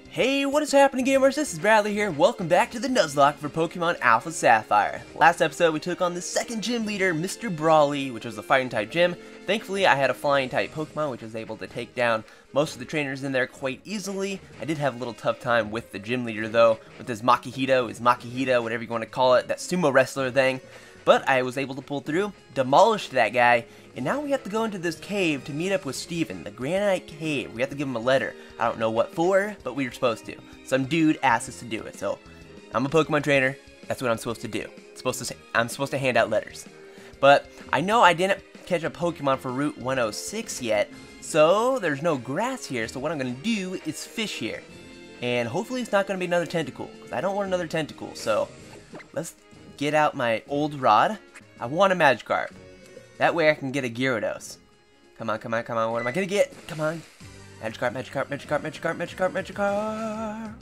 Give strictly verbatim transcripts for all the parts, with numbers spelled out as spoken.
Hey, what is happening, gamers? This is Bradley here. Welcome back to the Nuzlocke for Pokemon Alpha Sapphire. Last episode, we took on the second gym leader, Mister Brawly, which was a fighting type gym. Thankfully, I had a flying type Pokemon, which was able to take down most of the trainers in there quite easily. I did have a little tough time with the gym leader, though, with his Makihito, his Makihita, whatever you want to call it, that sumo wrestler thing. But I was able to pull through, demolished that guy, and now we have to go into this cave to meet up with Steven, the Granite Cave. We have to give him a letter. I don't know what for, but we were supposed to. Some dude asked us to do it, so I'm a Pokemon trainer. That's what I'm supposed to do. Supposed to say, I'm supposed to hand out letters. But I know I didn't catch a Pokemon for Route one oh six yet, so there's no grass here, so what I'm going to do is fish here. And hopefully it's not going to be another Tentacool, because I don't want another Tentacool, so let's get out my old rod. I want a Magikarp. That way I can get a Gyarados. Come on, come on, come on. What am I gonna get? Come on. Magikarp, Magikarp, Magikarp, Magikarp, Magikarp, Magikarp.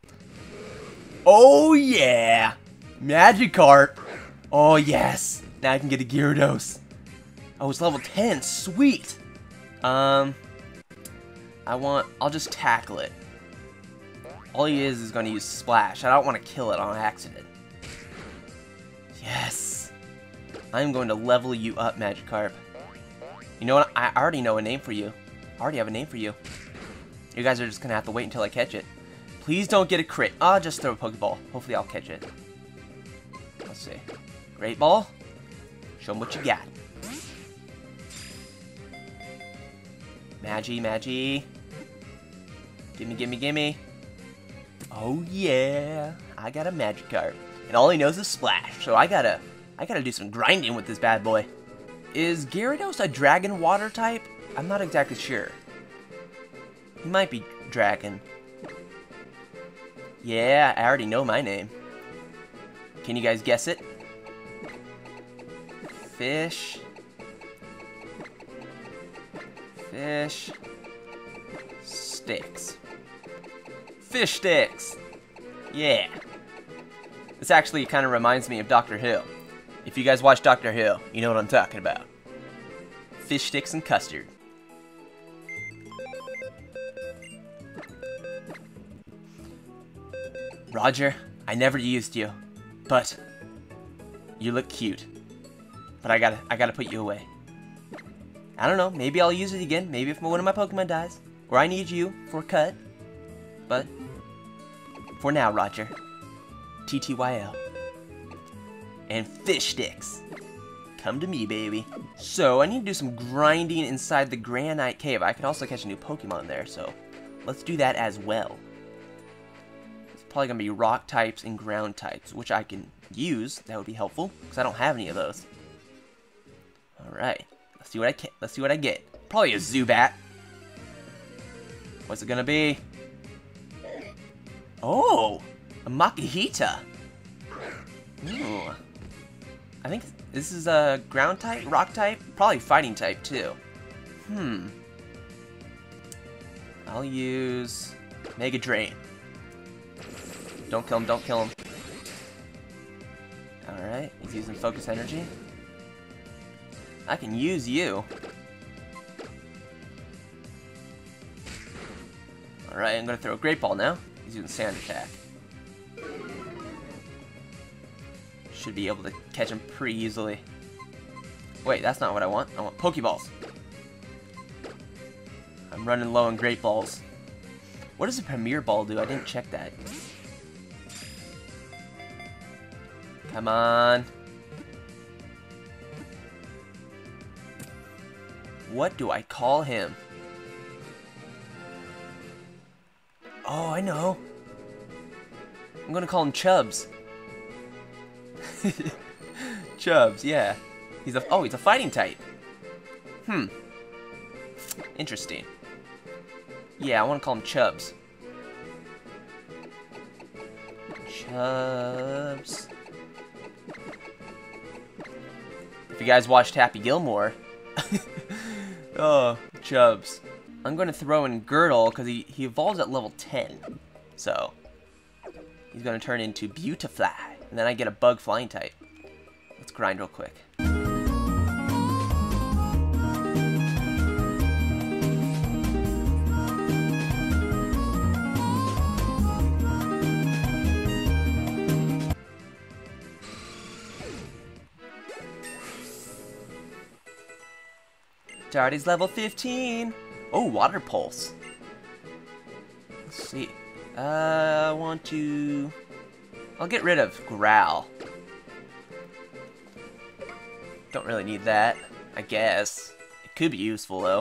Oh yeah! Magikarp. Oh yes. Now I can get a Gyarados. Oh, it's level ten. Sweet. Um, I want. I'll just tackle it. All he is is gonna use Splash. I don't want to kill it on accident. Yes. I'm going to level you up, Magikarp. You know what? I already know a name for you. I already have a name for you. You guys are just going to have to wait until I catch it. Please don't get a crit. I'll just throw a Pokeball. Hopefully I'll catch it. Let's see. Great Ball. Show them what you got. Magi, Magi. Gimme, gimme, gimme. Oh yeah. I got a Magikarp. And all he knows is Splash. So I gotta... I gotta do some grinding with this bad boy. Is Gyarados a Dragon Water type? I'm not exactly sure. He might be Dragon. Yeah, I already know my name. Can you guys guess it? Fish. Fish. Sticks. Fish sticks. Yeah. This actually kind of reminds me of Doctor Who. If you guys watch Doctor Who, you know what I'm talking about. Fish sticks and custard. Roger, I never used you, but you look cute. But I gotta, I gotta put you away. I don't know, maybe I'll use it again. Maybe if one of my Pokemon dies, or I need you for a cut. But for now, Roger. T T Y L. And fish sticks. Come to me, baby. So, I need to do some grinding inside the Granite Cave. I can also catch a new Pokemon there, so let's do that as well. It's probably going to be rock types and ground types, which I can use. That would be helpful, because I don't have any of those. Alright. Let's see what I can let's see what I get. Probably a Zubat. What's it going to be? Oh! A Makihita. Ooh. I think this is a ground type, rock type, probably fighting type too. Hmm. I'll use Mega Drain. Don't kill him, don't kill him. Alright, he's using Focus Energy. I can use you. Alright, I'm gonna throw a Great Ball now. He's using Sand Attack. Should be able to catch him pretty easily. Wait, that's not what I want. I want Pokeballs. I'm running low on Great Balls. What does a Premier Ball do? I didn't check that. Come on. What do I call him? Oh, I know. I'm gonna call him Chubbs. Chubbs, yeah. He's a oh, he's a fighting type. Hmm. Interesting. Yeah, I want to call him Chubbs. Chubbs. If you guys watched Happy Gilmore, oh, Chubbs. I'm going to throw in Girdle because he he evolves at level ten, so he's going to turn into Beautifly. And then I get a bug flying type. Let's grind real quick. Darty's level fifteen. Oh, Water Pulse. Let's see. Uh, I want to... I'll get rid of Growl. Don't really need that, I guess. It could be useful, though.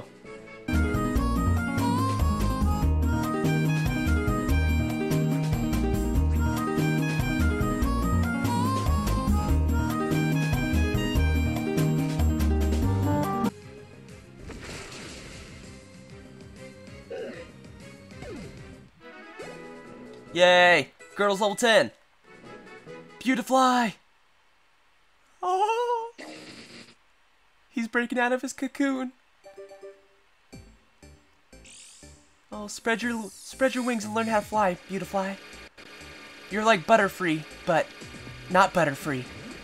Yay! Girl's level ten! Beautifly! Oh! He's breaking out of his cocoon. Oh, spread your spread your wings and learn how to fly, Beautifly. You're like Butterfree, but not Butterfree.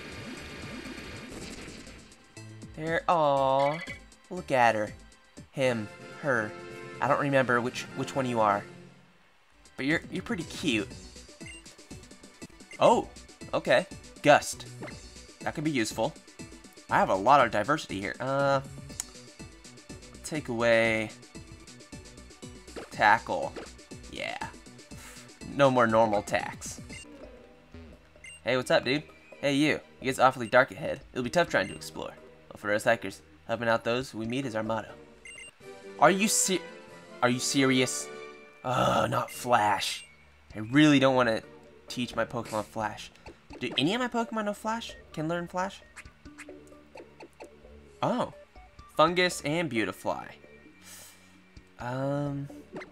There, aw, look at her, him, her. I don't remember which which one you are, but you're you're pretty cute. Oh, okay, Gust. That could be useful. I have a lot of diversity here. Uh, take away Tackle. Yeah. No more normal attacks. Hey, what's up, dude? Hey, you. It gets awfully dark ahead. It'll be tough trying to explore. But for us hikers, helping out those we meet is our motto. Are you ser- Are you serious? Oh, not Flash. I really don't want to teach my Pokemon Flash. Do any of my Pokemon know Flash? Can learn Flash? Oh. Fungus and Beautifly. Um...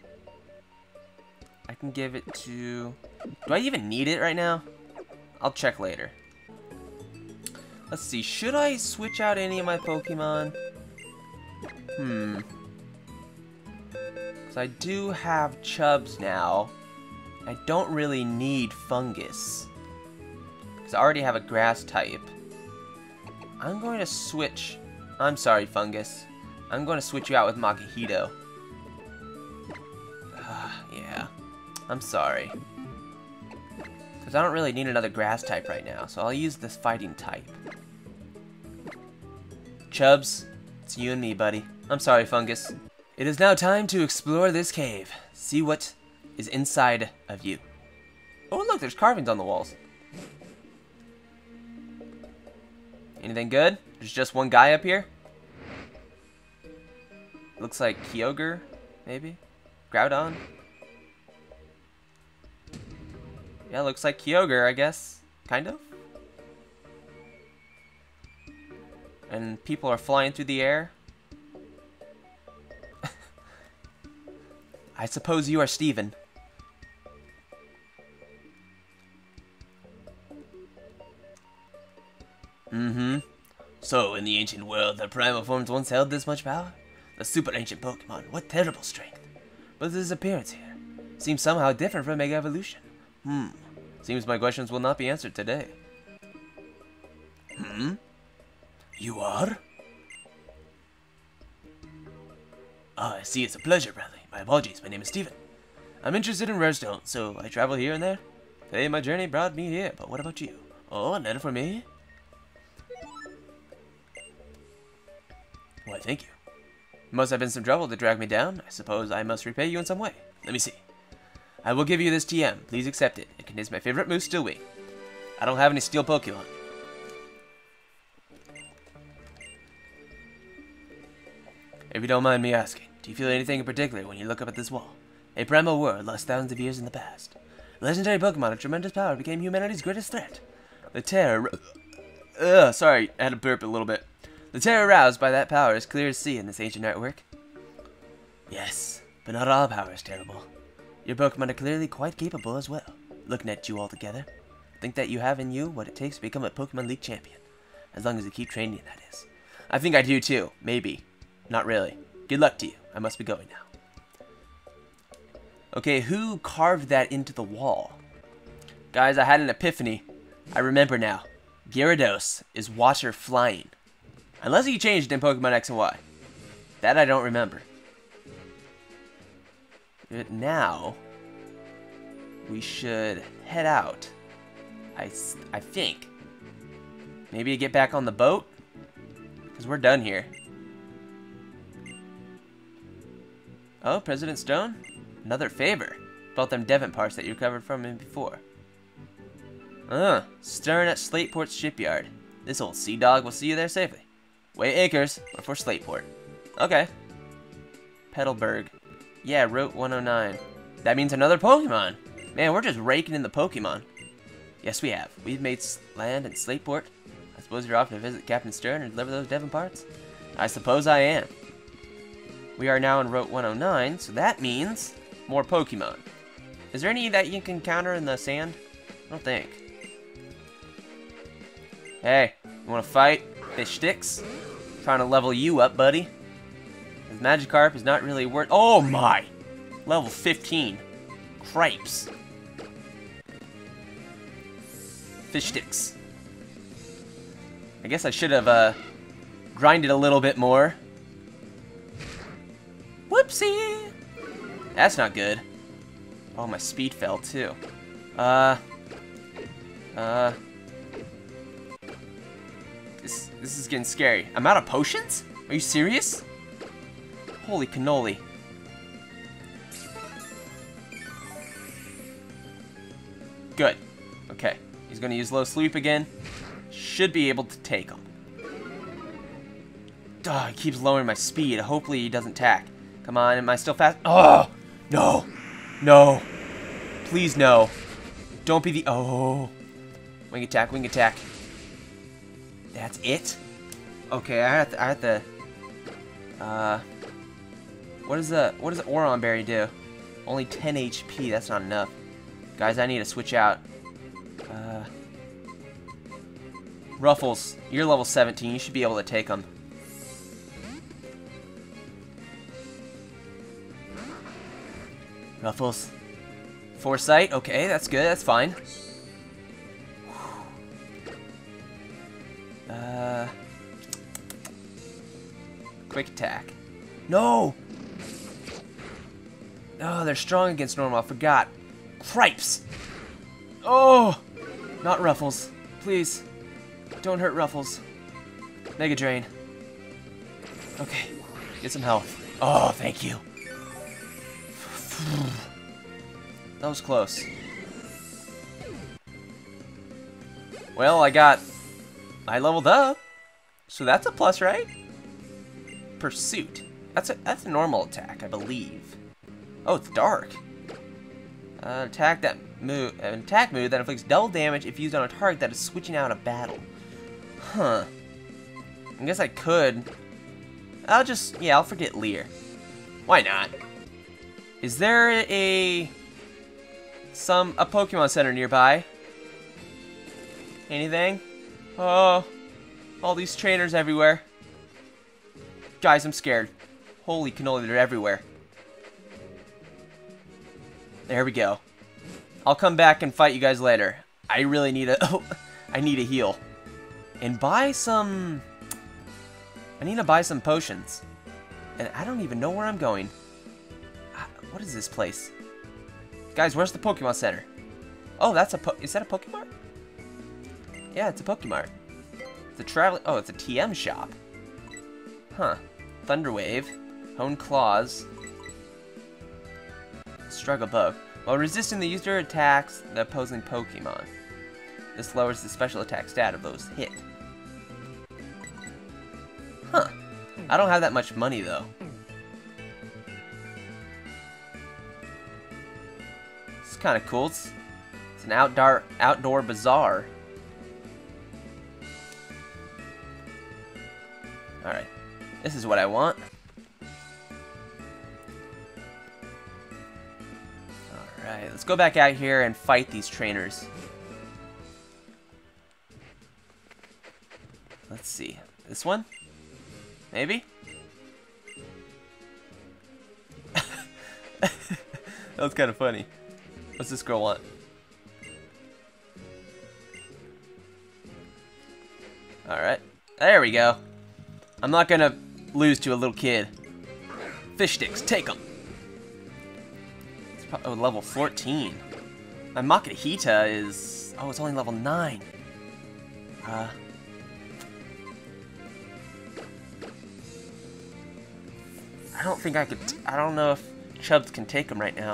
I can give it to... Do I even need it right now? I'll check later. Let's see, should I switch out any of my Pokemon? Hmm. So I do have Chubs now. I don't really need Fungus. Because I already have a Grass type. I'm going to switch... I'm sorry, Fungus. I'm going to switch you out with Makihito. Uh, yeah. I'm sorry. Because I don't really need another Grass type right now, so I'll use this Fighting type. Chubs, it's you and me, buddy. I'm sorry, Fungus. It is now time to explore this cave. See what is inside of you. Oh, look, there's carvings on the walls. Anything good? There's just one guy up here. Looks like Kyogre, maybe? Groudon? Yeah, looks like Kyogre, I guess. Kind of. And people are flying through the air. I suppose you are Steven. Mm-hmm. So, in the ancient world, the primal forms once held this much power? The super ancient Pokemon, what terrible strength. But his appearance here seems somehow different from Mega Evolution. Hmm. Seems my questions will not be answered today. Hmm? You are? Ah, I see, it's a pleasure, Bradley. My apologies, my name is Steven. I'm interested in rare stones, so I travel here and there. Today my journey brought me here, but what about you? Oh, a letter for me? Why, thank you. It must have been some trouble to drag me down. I suppose I must repay you in some way. Let me see. I will give you this T M. Please accept it. It contains my favorite moose, Steelwing. I don't have any steel Pokemon. If you don't mind me asking, do you feel anything in particular when you look up at this wall? A primal world lost thousands of years in the past. Legendary Pokemon of tremendous power became humanity's greatest threat. The terror... Ugh, sorry, I had to burp a little bit. The terror aroused by that power is clear to see in this ancient artwork. Yes, but not all power is terrible. Your Pokemon are clearly quite capable as well. Looking at you all together, think that you have in you what it takes to become a Pokemon League champion. As long as you keep training, that is. I think I do too, maybe. Not really. Good luck to you. I must be going now. Okay, who carved that into the wall? Guys, I had an epiphany. I remember now. Gyarados is water flying. Unless he changed in Pokemon X and Y. That I don't remember. But now, we should head out. I, I think. Maybe get back on the boat? Because we're done here. Oh, President Stone? Another favor. About them Devon parts that you recovered from him before. Uh, Stern at Slateport's shipyard. This old sea dog will see you there safely. Weigh acres, or for Slateport. Okay. Petalburg. Yeah, Route one oh nine. That means another Pokemon. Man, we're just raking in the Pokemon. Yes, we have. We've made land in Slateport. I suppose you're off to visit Captain Stern and deliver those Devon parts? I suppose I am. We are now in Route one oh nine, so that means more Pokemon. Is there any that you can encounter in the sand? I don't think. Hey, you wanna fight? Fish sticks? Trying to level you up, buddy. This Magikarp is not really worth- Oh my! Level fifteen. Cripes. Fish sticks. I guess I should have, uh, grinded a little bit more. Whoopsie! That's not good. Oh, my speed fell, too. Uh... Uh... This, this is getting scary. I'm out of potions? Are you serious? Holy cannoli. Good. Okay. He's gonna use low sleep again. Should be able to take him. Oh, he keeps lowering my speed. Hopefully he doesn't tack. Come on, am I still fast? Oh! No! No! Please no. Don't be the... Oh! Wing attack, wing attack. That's it? Okay, I have to... I have to... Uh... What does the... What does the Oron Berry do? Only ten H P, that's not enough. Guys, I need to switch out. Uh... Ruffles, you're level seventeen. You should be able to take them. Ruffles. Foresight, okay, that's good, that's fine. Uh, quick attack. No! Oh, they're strong against normal, I forgot. Cripes! Oh! Not Ruffles. Please. Don't hurt Ruffles. Mega Drain. Okay, get some health. Oh, thank you. That was close. Well, I got... I leveled up. So that's a plus, right? Pursuit. That's a, that's a normal attack, I believe. Oh, it's dark. Uh, attack that move, an attack move that inflicts double damage if used on a target that is switching out of battle. Huh. I guess I could. I'll just, yeah, I'll forget Leer. Why not? Is there a some a Pokemon Center nearby? Anything? Oh, all these trainers everywhere. Guys, I'm scared. Holy cannoli, they're everywhere. There we go. I'll come back and fight you guys later. I really need a oh, I need a heal. And buy some... I need to buy some potions. And I don't even know where I'm going. What is this place? Guys, where's the Pokemon Center? Oh, that's a po- is that a Pokemart? Yeah, it's a Pokemart. It's a travel- oh, it's a T M shop. Huh. Thunderwave. Hone Claws. Struggle Bug. While resisting the user attacks the opposing Pokemon. This lowers the special attack stat of those hit. Huh. I don't have that much money, though. It's kind of cool. It's, it's an outdoor outdoor bazaar. Alright. This is what I want. Alright, let's go back out here and fight these trainers. Let's see. This one? Maybe? That was kind of funny. What's this girl want? Alright. There we go. I'm not gonna lose to a little kid. Fish sticks, take them. It's probably, oh, level fourteen. My Makahita is... Oh, it's only level nine. Uh... I don't think I could... I don't know if... Chubbs can take him right now.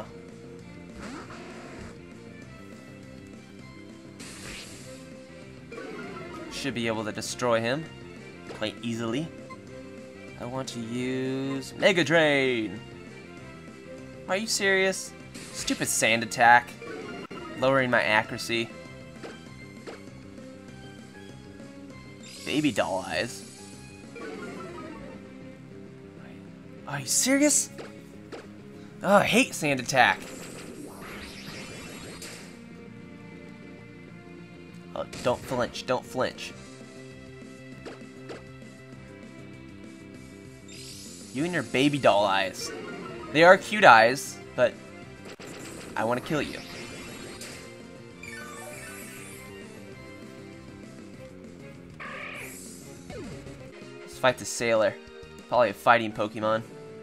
Should be able to destroy him quite easily. I want to use Mega Drain. Are you serious? Stupid sand attack. Lowering my accuracy. Baby doll eyes. Are you serious? Oh, I hate sand attack. Oh, don't flinch, don't flinch. You and your baby doll eyes. They are cute eyes, but I want to kill you. Let's fight the sailor. Probably a fighting Pokemon.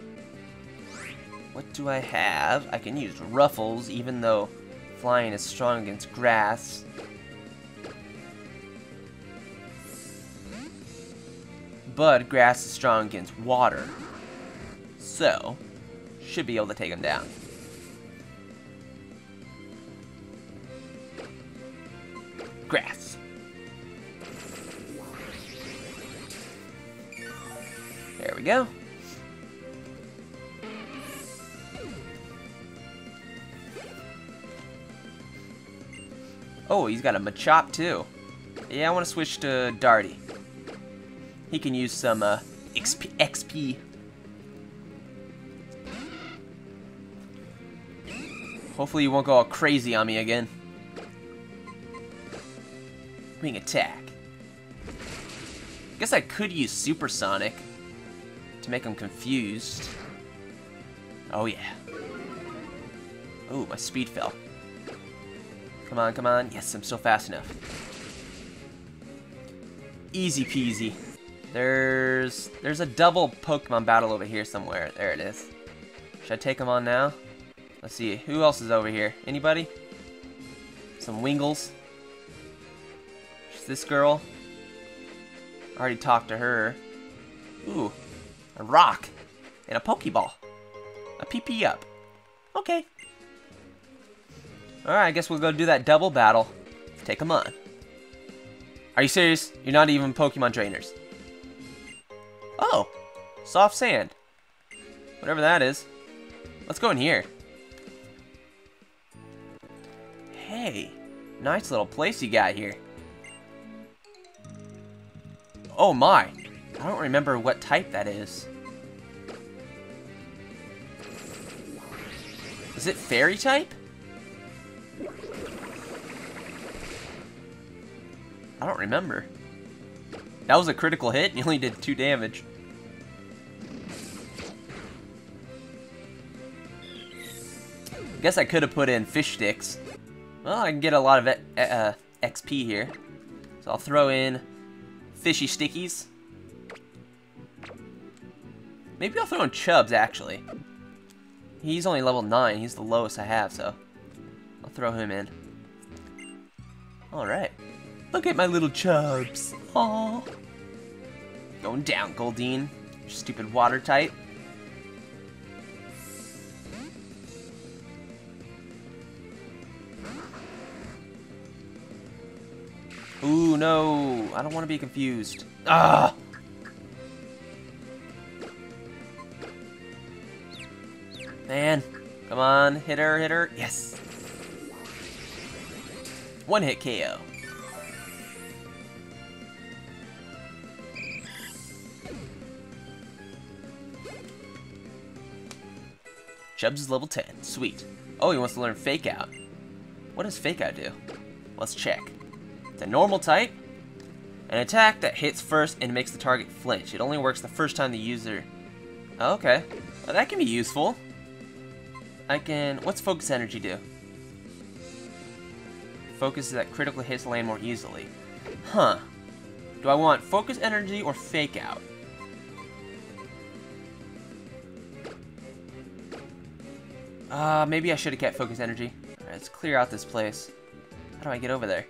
What do I have? I can use Ruffles, even though flying is strong against grass. But grass is strong against water. So, should be able to take him down. Grass. There we go. Oh, he's got a Machop too. Yeah, I want to switch to Darty. He can use some uh, X P. X P. Hopefully he won't go all crazy on me again. Wing attack. Guess I could use Supersonic to make him confused. Oh yeah. Oh, my speed fell. Come on, come on. Yes, I'm still fast enough. Easy peasy. There's there's a double Pokemon battle over here somewhere. There it is. Should I take him on now? Let's see. Who else is over here? Anybody? Some Wingles. There's this girl. I already talked to her. Ooh. A rock. And a Pokeball. A P P up. Okay. Alright, I guess we'll go do that double battle. Take him on. Are you serious? You're not even Pokemon trainers. Oh, soft sand. Whatever that is. Let's go in here. Hey, nice little place you got here. Oh my, I don't remember what type that is. Is it fairy type? I don't remember. That was a critical hit and you only did two damage. Guess I could have put in fish sticks. Well, I can get a lot of uh, X P here. So I'll throw in fishy stickies. Maybe I'll throw in Chubbs, actually. He's only level nine. He's the lowest I have, so I'll throw him in. Alright. Look at my little Chubbs. Aww. Going down, Goldeen. Your stupid water type. Ooh, no. I don't want to be confused. Ah! Man. Come on. Hit her, hit her. Yes. One hit K O. Chubbs is level ten. Sweet. Oh, he wants to learn Fake Out. What does Fake Out do? Let's check. It's a normal type. An attack that hits first and makes the target flinch. It only works the first time the user... Oh, okay. Well, that can be useful. I can... What's Focus Energy do? Focus that critical hits land more easily. Huh. Do I want Focus Energy or Fake Out? Uh, maybe I should have kept Focus Energy. Alright, let's clear out this place. How do I get over there?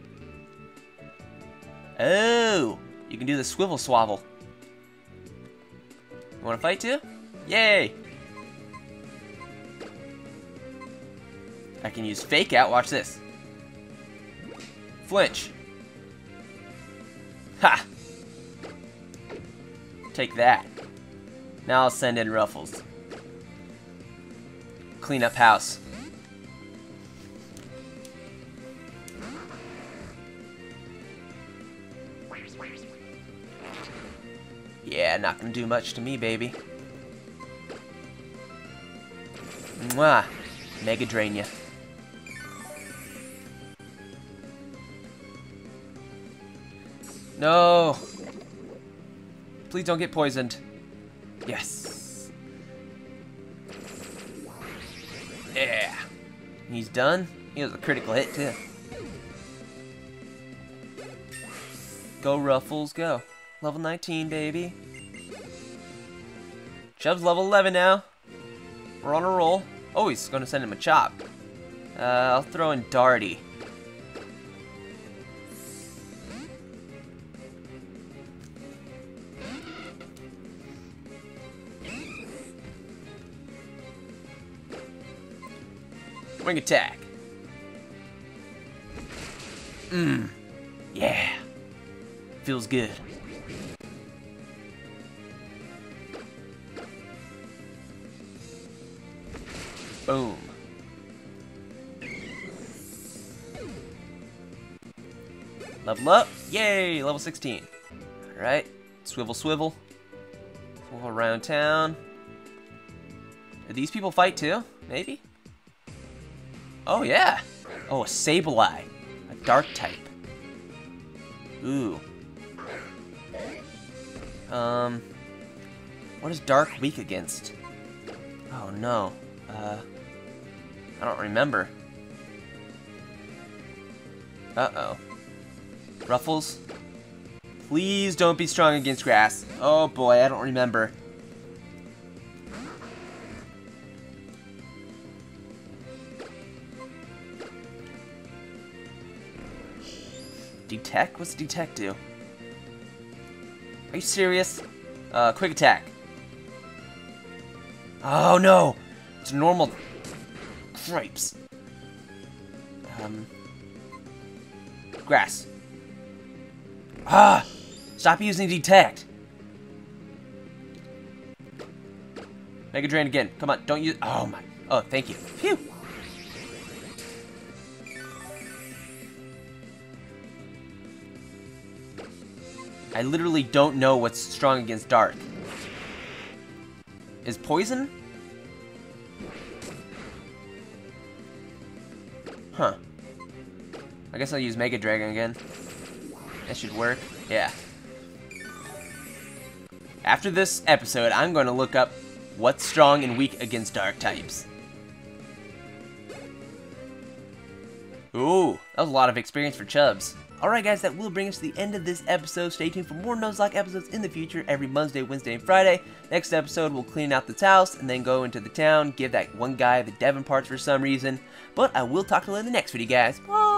Oh! You can do the Swivel Swavel. You wanna fight too? Yay! I can use Fake Out. Watch this. Flinch. Ha! Take that. Now I'll send in Ruffles. Clean up house. Yeah, not gonna do much to me, baby. Mwah! Mega Drain ya. No! Please don't get poisoned. Yes! Yeah! He's done. He was a critical hit, too. Go, Ruffles, go. Level nineteen, baby. Chub's level eleven now. We're on a roll. Oh, he's going to send him a chop. Uh, I'll throw in Darty. Wing attack. Mmm. Yeah. Feels good. Boom. Level up. Yay! Level sixteen. Alright. Swivel, swivel. Swivel around town. Do these people fight too? Maybe? Oh, yeah. Oh, a Sableye. A dark type. Ooh. Um. What is dark weak against? Oh, no. Uh. I don't remember. Uh-oh. Ruffles? Please don't be strong against grass. Oh boy, I don't remember. Detect? What's Detect do? Are you serious? Uh, quick attack. Oh no! It's normal. Cripes. Um. Grass. Ah! Stop using Detect. Mega Drain again. Come on, don't use. Oh my. Oh, thank you. Phew. I literally don't know what's strong against dark. Is poison? Huh. I guess I'll use Mega Dragon again. That should work. Yeah. After this episode, I'm going to look up what's strong and weak against dark types. Ooh, that was a lot of experience for Chubs. Alright guys, that will bring us to the end of this episode. Stay tuned for more Nuzlocke episodes in the future every Monday, Wednesday, and Friday. Next episode, we'll clean out this house and then go into the town, give that one guy the Devon parts for some reason. But I will talk to you in the next video, guys. Bye!